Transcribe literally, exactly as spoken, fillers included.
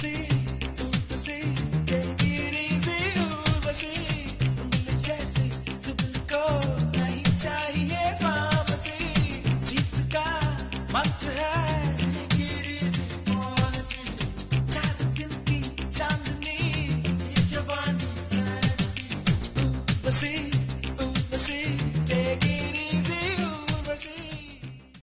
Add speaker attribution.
Speaker 1: Urvashi Urvashi take it easy Urvashi दिल जैसे दिल को नहीं चाहिए फार्मेसी जीत का मंत्र है take it easy policy चार दिन की चांदनी ये जवानी fantasy उर्वशी